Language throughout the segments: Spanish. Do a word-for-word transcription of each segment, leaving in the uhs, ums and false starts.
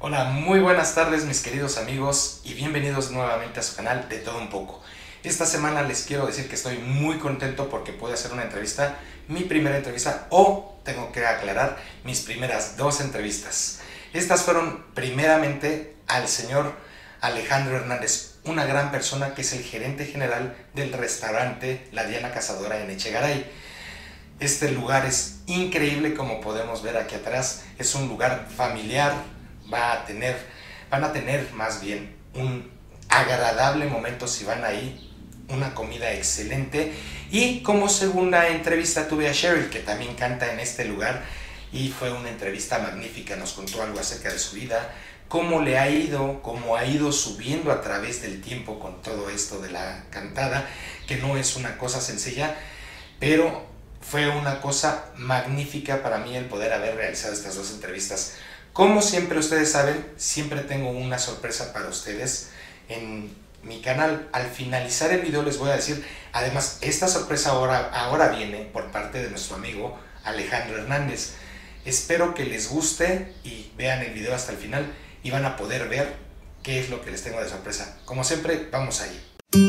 Hola, muy buenas tardes mis queridos amigos y bienvenidos nuevamente a su canal de Todo Un Poco. Esta semana les quiero decir que estoy muy contento porque pude hacer una entrevista, mi primera entrevista, o tengo que aclarar, mis primeras dos entrevistas. Estas fueron primeramente al señor Alejandro Hernández, una gran persona que es el gerente general del restaurante La Diana Cazadora en Echegaray. Este lugar es increíble, como podemos ver aquí atrás, es un lugar familiar. Va a tener, van a tener más bien un agradable momento si van ahí, una comida excelente. Y como segunda entrevista tuve a Cheryl, que también canta en este lugar, y fue una entrevista magnífica. Nos contó algo acerca de su vida, cómo le ha ido, cómo ha ido subiendo a través del tiempo con todo esto de la cantada, que no es una cosa sencilla, pero fue una cosa magnífica para mí el poder haber realizado estas dos entrevistas. Como siempre ustedes saben, siempre tengo una sorpresa para ustedes en mi canal. Al finalizar el video les voy a decir, además esta sorpresa ahora, ahora viene por parte de nuestro amigo Alejandro Hernández. Espero que les guste y vean el video hasta el final y van a poder ver qué es lo que les tengo de sorpresa. Como siempre, vamos ahí.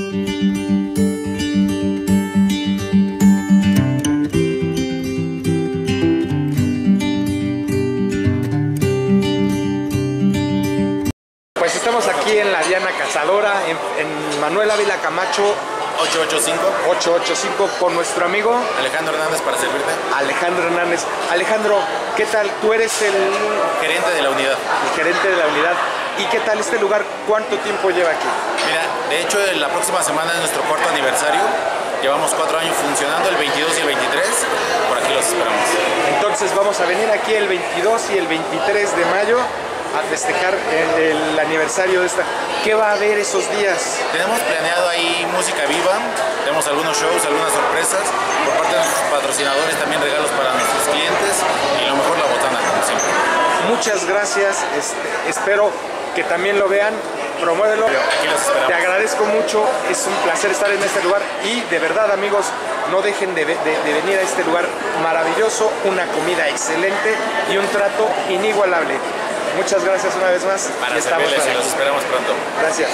Estamos aquí en La Diana Cazadora, en, en Manuel Ávila Camacho ocho ocho cinco ocho ocho cinco con nuestro amigo Alejandro Hernández para servirte. Alejandro Hernández. Alejandro, ¿qué tal? Tú eres el gerente de la unidad. El gerente de la unidad. ¿Y qué tal este lugar? ¿Cuánto tiempo lleva aquí? Mira, de hecho la próxima semana es nuestro cuarto aniversario. Llevamos cuatro años funcionando, el veintidós y el veintitrés. Por aquí los esperamos. Entonces vamos a venir aquí el veintidós y el veintitrés de mayo a festejar el, el aniversario de esta. ¿Qué va a haber esos días? Tenemos planeado ahí música viva, tenemos algunos shows, algunas sorpresas, por parte de nuestros patrocinadores también regalos para nuestros clientes y lo mejor la botana, como siempre. Muchas gracias, este, espero que también lo vean, promuévelo. Aquí los esperamos. Te agradezco mucho, es un placer estar en este lugar y de verdad amigos, no dejen de, de, de venir a este lugar maravilloso, una comida excelente y un trato inigualable. Muchas gracias una vez más. Para servirles y los esperamos pronto. Gracias.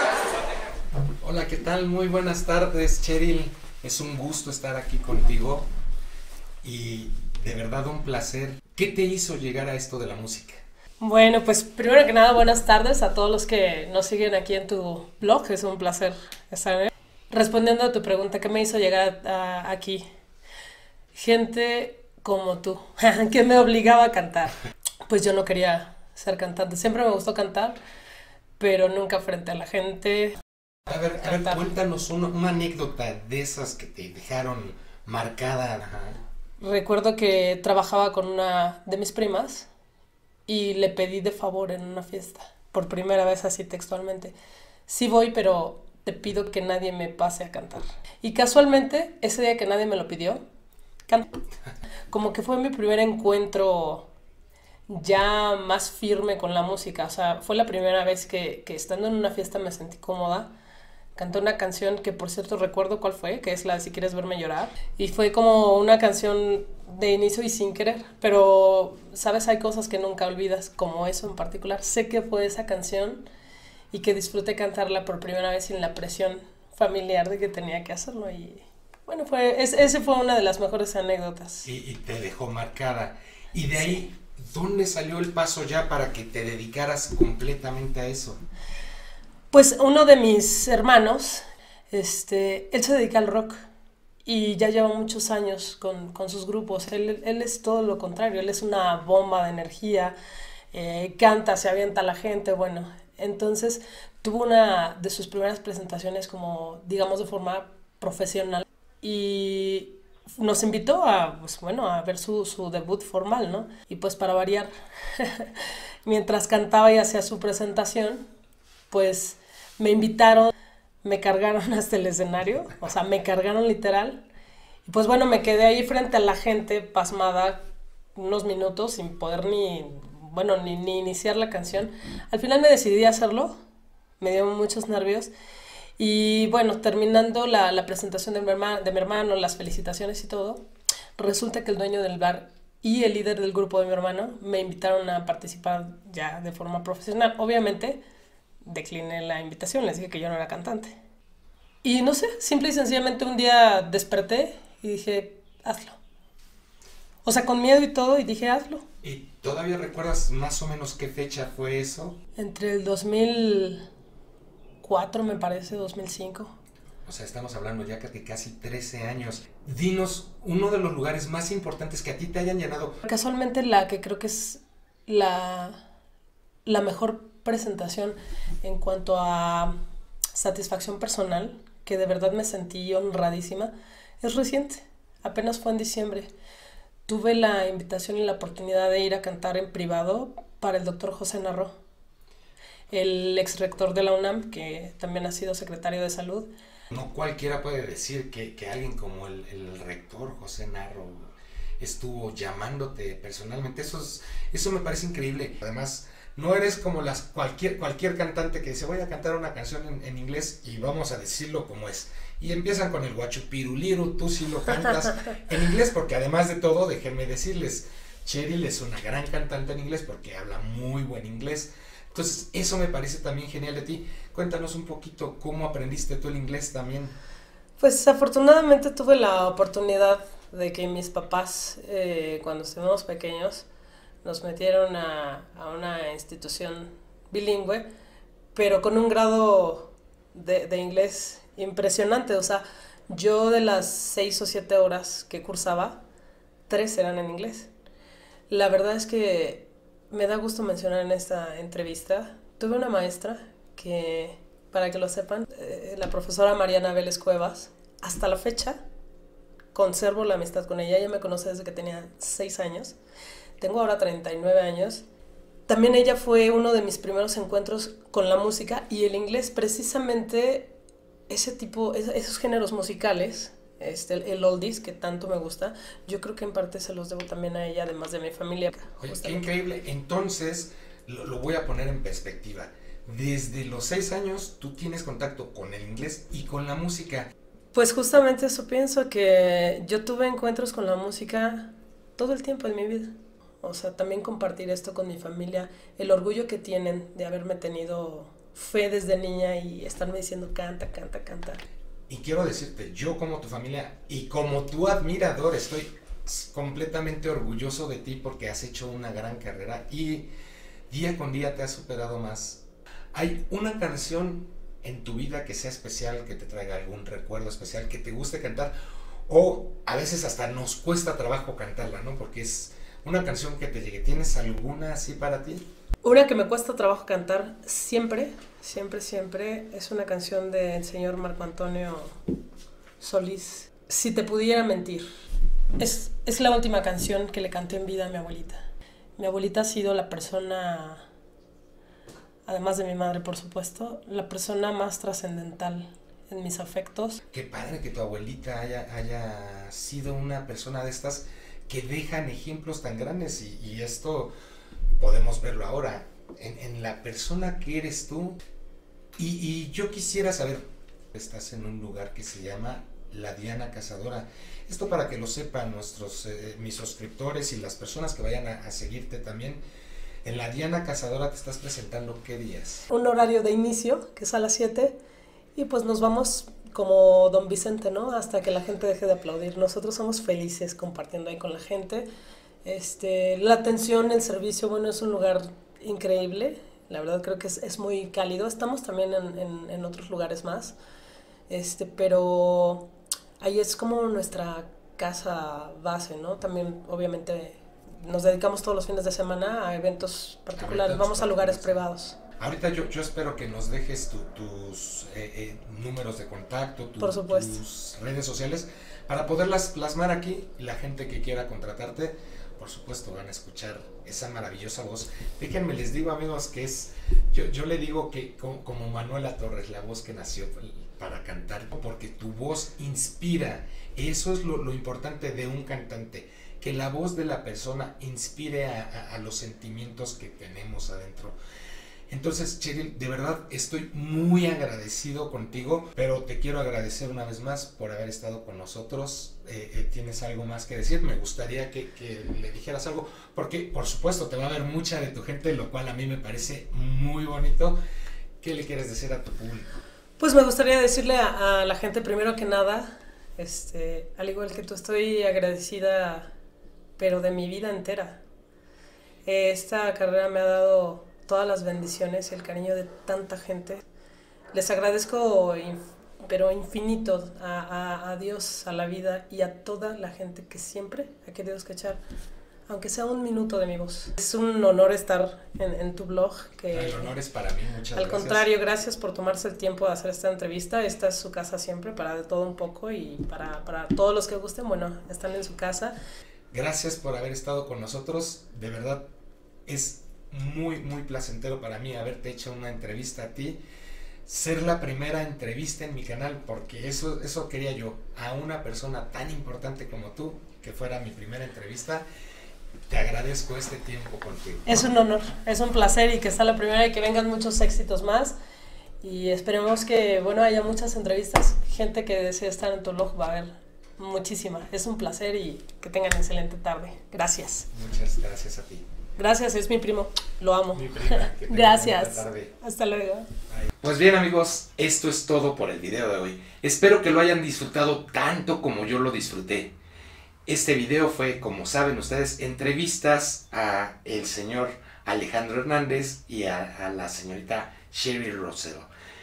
Hola, ¿qué tal? Muy buenas tardes, Cheryl. Es un gusto estar aquí contigo y de verdad un placer. ¿Qué te hizo llegar a esto de la música? Bueno, pues primero que nada, buenas tardes a todos los que nos siguen aquí en tu blog. Es un placer estar ahí. Respondiendo a tu pregunta, ¿qué me hizo llegar a, aquí? Gente como tú, que me obligaba a cantar. Pues yo no quería ser cantante. Siempre me gustó cantar, pero nunca frente a la gente. A ver, a ver cuéntanos una, una anécdota de esas que te dejaron marcada. Ajá. Recuerdo que trabajaba con una de mis primas y le pedí de favor en una fiesta, por primera vez así textualmente. Sí voy, pero te pido que nadie me pase a cantar. Y casualmente, ese día que nadie me lo pidió, canté. Como que fue mi primer encuentro ya más firme con la música. O sea, fue la primera vez que, que estando en una fiesta me sentí cómoda. Canté una canción que, por cierto, recuerdo cuál fue, que es la de Si Quieres Verme Llorar. Y fue como una canción de inicio y sin querer. Pero, ¿sabes? Hay cosas que nunca olvidas, como eso en particular. Sé que fue esa canción y que disfruté cantarla por primera vez sin la presión familiar de que tenía que hacerlo. Y bueno, fue, es, ese fue una de las mejores anécdotas. Y, y te dejó marcada. Y de ahí... Sí. ¿Dónde salió el paso ya para que te dedicaras completamente a eso? Pues uno de mis hermanos, este, él se dedica al rock y ya lleva muchos años con, con sus grupos. Él, él es todo lo contrario, él es una bomba de energía, eh, canta, se avienta a la gente, bueno. Entonces tuvo una de sus primeras presentaciones como, digamos, de forma profesional y nos invitó a, pues, bueno, a ver su, su debut formal, ¿no? Y pues para variar, mientras cantaba y hacía su presentación, pues me invitaron, me cargaron hasta el escenario, o sea, me cargaron literal. Y pues bueno, me quedé ahí frente a la gente pasmada unos minutos sin poder ni, bueno, ni, ni iniciar la canción. Al final me decidí a hacerlo, me dio muchos nervios. Y bueno, terminando la, la presentación de mi, hermano, de mi hermano, las felicitaciones y todo, resulta que el dueño del bar y el líder del grupo de mi hermano me invitaron a participar ya de forma profesional. Obviamente decliné la invitación, les dije que yo no era cantante. Y no sé, simple y sencillamente un día desperté y dije, hazlo. O sea, con miedo y todo, y dije, hazlo. ¿Y todavía recuerdas más o menos qué fecha fue eso? Entre el dos mil cuatro, me parece, dos mil cinco. O sea, estamos hablando ya de casi trece años. Dinos uno de los lugares más importantes que a ti te hayan llenado. Casualmente la que creo que es la, la mejor presentación en cuanto a satisfacción personal, que de verdad me sentí honradísima, es reciente. Apenas fue en diciembre. Tuve la invitación y la oportunidad de ir a cantar en privado para el doctor José Narro, el ex rector de la UNAM, que también ha sido secretario de Salud. No cualquiera puede decir que, que alguien como el, el rector José Narro estuvo llamándote personalmente. Eso, es, eso me parece increíble. Además, no eres como las cualquier, cualquier cantante que dice voy a cantar una canción en, en inglés y vamos a decirlo como es. Y empiezan con el guachupiruliru, tú sí lo cantas en inglés, porque además de todo, déjenme decirles, Cheryl es una gran cantante en inglés porque habla muy buen inglés. Entonces, eso me parece también genial de ti. Cuéntanos un poquito cómo aprendiste tú el inglés también. Pues afortunadamente tuve la oportunidad de que mis papás, eh, cuando estuvimos pequeños, nos metieron a, a una institución bilingüe, pero con un grado de, de inglés impresionante. O sea, yo de las seis o siete horas que cursaba, tres eran en inglés. La verdad es que me da gusto mencionar en esta entrevista, tuve una maestra que, para que lo sepan, eh, la profesora Mariana Vélez Cuevas, hasta la fecha conservo la amistad con ella. Ella me conoce desde que tenía seis años, tengo ahora treinta y nueve años. También ella fue uno de mis primeros encuentros con la música y el inglés, precisamente ese tipo, esos géneros musicales, este, el oldies que tanto me gusta, yo creo que en parte se los debo también a ella, además de mi familia. Oye, qué increíble. Entonces, lo, lo voy a poner en perspectiva. Desde los seis años tú tienes contacto con el inglés y con la música. Pues justamente eso pienso, que yo tuve encuentros con la música todo el tiempo en mi vida. O sea, también compartir esto con mi familia, el orgullo que tienen de haberme tenido fe desde niña y estarme diciendo canta, canta, canta. Y quiero decirte, yo como tu familia y como tu admirador estoy completamente orgulloso de ti porque has hecho una gran carrera y día con día te has superado más. ¿Hay una canción en tu vida que sea especial, que te traiga algún recuerdo especial, que te guste cantar? O a veces hasta nos cuesta trabajo cantarla, ¿no? Porque es una canción que te llegue. ¿Tienes alguna así para ti? Una que me cuesta trabajo cantar siempre, siempre, siempre, es una canción del señor Marco Antonio Solís, Si te pudiera mentir. Es, es la última canción que le canté en vida a mi abuelita. Mi abuelita ha sido la persona, además de mi madre por supuesto, la persona más trascendental en mis afectos. Qué padre que tu abuelita haya, haya sido una persona de estas que dejan ejemplos tan grandes y, y esto podemos verlo ahora en, en la persona que eres tú. Y, y yo quisiera saber, estás en un lugar que se llama La Diana Cazadora. Esto para que lo sepan nuestros, eh, mis suscriptores y las personas que vayan a, a seguirte también. En La Diana Cazadora te estás presentando ¿qué días? Un horario de inicio, que es a las siete, y pues nos vamos como Don Vicente, ¿no? Hasta que la gente deje de aplaudir. Nosotros somos felices compartiendo ahí con la gente. Este, la atención, el servicio, bueno, es un lugar increíble. La verdad creo que es, es muy cálido. Estamos también en, en, en otros lugares más. Este, pero ahí es como nuestra casa base, ¿no? También, obviamente, nos dedicamos todos los fines de semana a eventos particulares. Eventos Vamos a lugares privados. Ahorita yo, yo espero que nos dejes tu, tus eh, eh, números de contacto, tu, Por supuesto. tus redes sociales, para poderlas plasmar aquí y la gente que quiera contratarte, por supuesto, van a escuchar esa maravillosa voz. Déjenme les digo, amigos, que es, yo, yo le digo que como, como Manuela Torres, la voz que nació para cantar, porque tu voz inspira. Eso es lo, lo importante de un cantante, que la voz de la persona inspire a, a, a los sentimientos que tenemos adentro. Entonces, Cheryl, de verdad estoy muy agradecido contigo, pero te quiero agradecer una vez más por haber estado con nosotros. Eh, eh, ¿Tienes algo más que decir? Me gustaría que, que le dijeras algo, porque por supuesto te va a ver mucha de tu gente, lo cual a mí me parece muy bonito. ¿Qué le quieres decir a tu público? Pues me gustaría decirle a, a la gente primero que nada, este, al igual que tú, estoy agradecida, pero de mi vida entera. Esta carrera me ha dado todas las bendiciones y el cariño de tanta gente. Les agradezco, pero infinito, a, a, a Dios, a la vida y a toda la gente que siempre ha querido escuchar, aunque sea un minuto de mi voz. Es un honor estar en, en tu blog. Que, el honor es para mí, muchas al gracias. Al contrario, gracias por tomarse el tiempo de hacer esta entrevista. Esta es su casa siempre, para de todo un poco, y para, para todos los que gusten, bueno, están en su casa. Gracias por haber estado con nosotros, de verdad es muy muy placentero para mí haberte hecho una entrevista a ti, ser la primera entrevista en mi canal, porque eso, eso quería yo, a una persona tan importante como tú, que fuera mi primera entrevista. Te agradezco este tiempo contigo. Es un honor, es un placer, y que sea la primera y que vengan muchos éxitos más, y esperemos que, bueno, haya muchas entrevistas, gente que desee estar en tu blog va a haber muchísima. Es un placer y que tengan excelente tarde. Gracias. Muchas gracias a ti. Gracias, es mi primo, lo amo. Mi prima, que gracias. Hasta luego. Bye. Pues bien, amigos, esto es todo por el video de hoy. Espero que lo hayan disfrutado tanto como yo lo disfruté. Este video fue, como saben ustedes, entrevistas a el señor Alejandro Hernández y a, a la señorita Cheryl Russell.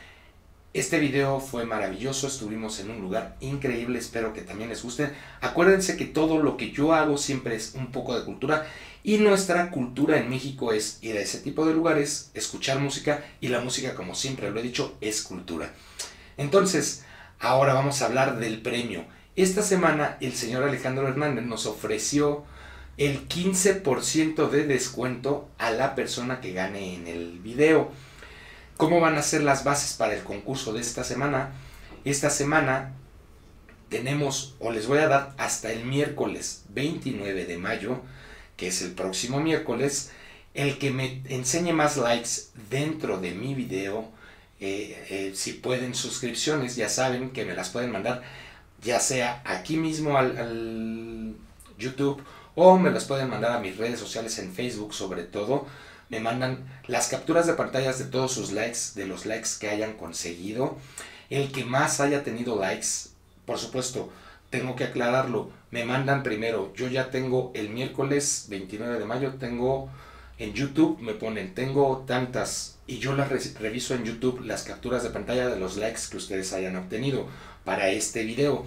Este video fue maravilloso, estuvimos en un lugar increíble, espero que también les guste. Acuérdense que todo lo que yo hago siempre es un poco de cultura, y nuestra cultura en México es ir a ese tipo de lugares, escuchar música, y la música, como siempre lo he dicho, es cultura. Entonces, ahora vamos a hablar del premio. Esta semana el señor Alejandro Hernández nos ofreció el quince por ciento de descuento a la persona que gane en el video. ¿Cómo van a ser las bases para el concurso de esta semana? Esta semana tenemos, o les voy a dar hasta el miércoles veintinueve de mayo, que es el próximo miércoles, el que me enseñe más likes dentro de mi video. Eh, eh, si pueden suscripciones, ya saben que me las pueden mandar, ya sea aquí mismo al, al YouTube, o me las pueden mandar a mis redes sociales, en Facebook sobre todo. Me mandan las capturas de pantallas de todos sus likes, de los likes que hayan conseguido. El que más haya tenido likes, por supuesto, tengo que aclararlo, me mandan primero. Yo ya tengo el miércoles veintinueve de mayo, tengo en YouTube, me ponen, tengo tantas, y yo las re reviso en YouTube, las capturas de pantalla de los likes que ustedes hayan obtenido para este video.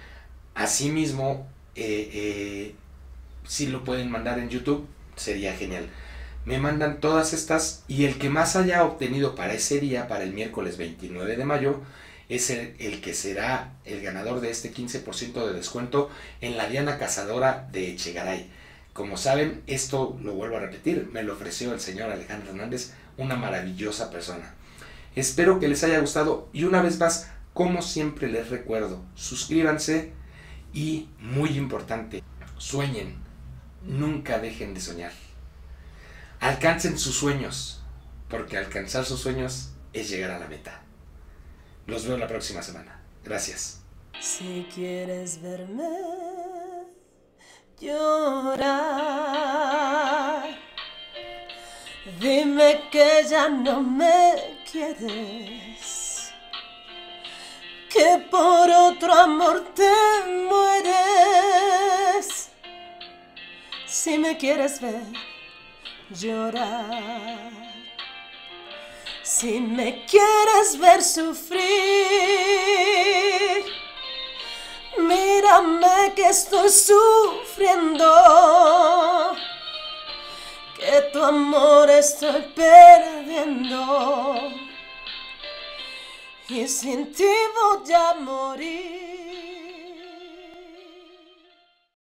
Asimismo, eh, eh, si lo pueden mandar en YouTube, sería genial. Me mandan todas estas, y el que más haya obtenido para ese día, para el miércoles veintinueve de mayo, es el, el que será el ganador de este quince por ciento de descuento en la Diana Cazadora de Echegaray. Como saben, esto lo vuelvo a repetir, me lo ofreció el señor Alejandro Hernández, una maravillosa persona. Espero que les haya gustado, y una vez más, como siempre les recuerdo, suscríbanse, y muy importante, sueñen, nunca dejen de soñar. Alcancen sus sueños, porque alcanzar sus sueños es llegar a la meta. Los veo la próxima semana. Gracias. Si quieres verme llorar, dime que ya no me quieres, que por otro amor te mueres. Si me quieres ver llorar, si me quieres ver sufrir, mírame que estoy sufriendo, que tu amor estoy perdiendo, y sin ti voy a morir.